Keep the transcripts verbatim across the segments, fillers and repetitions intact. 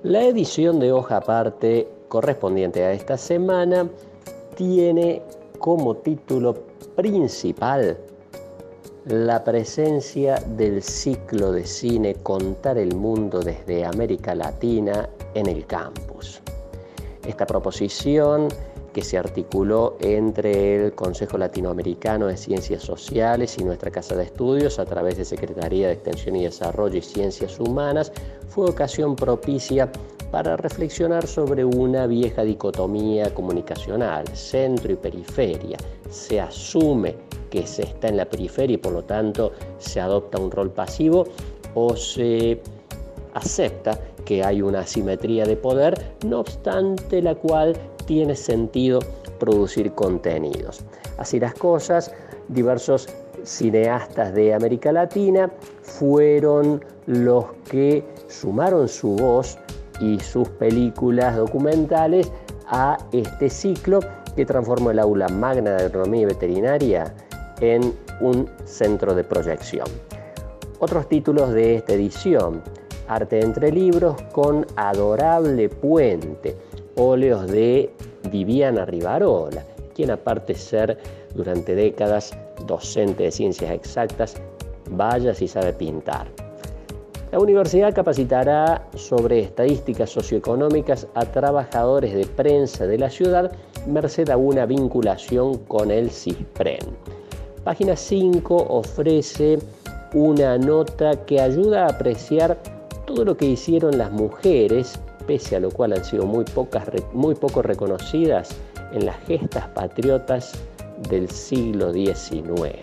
La edición de Hoja Aparte correspondiente a esta semana tiene como título principal la presencia del ciclo de cine Contar el Mundo desde América Latina en el campus. Esta proposición, que se articuló entre el Consejo Latinoamericano de Ciencias Sociales y nuestra Casa de Estudios a través de Secretaría de Extensión y Desarrollo y Ciencias Humanas, fue ocasión propicia para reflexionar sobre una vieja dicotomía comunicacional, centro y periferia. Se asume que se está en la periferia y por lo tanto se adopta un rol pasivo, o se acepta que hay una asimetría de poder, no obstante la cual tiene sentido producir contenidos. Así las cosas, diversos cineastas de América Latina fueron los que sumaron su voz y sus películas documentales a este ciclo que transformó el aula magna de agronomía y veterinaria en un centro de proyección. Otros títulos de esta edición: Arte entre libros con Adorable Puente, óleos de Viviana Rivarola, quien aparte de ser durante décadas docente de ciencias exactas, vaya si sabe pintar. La universidad capacitará sobre estadísticas socioeconómicas a trabajadores de prensa de la ciudad, merced a una vinculación con el CISPREN. Página cinco ofrece una nota que ayuda a apreciar todo lo que hicieron las mujeres, pese a lo cual han sido muy, pocas, muy poco reconocidas en las gestas patriotas del siglo diecinueve.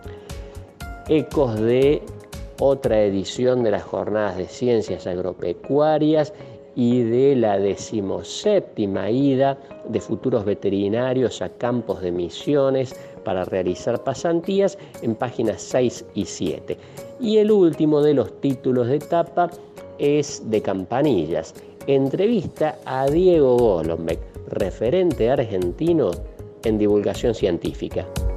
Ecos de otra edición de las Jornadas de Ciencias Agropecuarias y de la decimoséptima ida de futuros veterinarios a campos de Misiones para realizar pasantías en páginas seis y siete. Y el último de los títulos de tapa es de Campanillas. Entrevista a Diego Golombek, referente argentino en divulgación científica.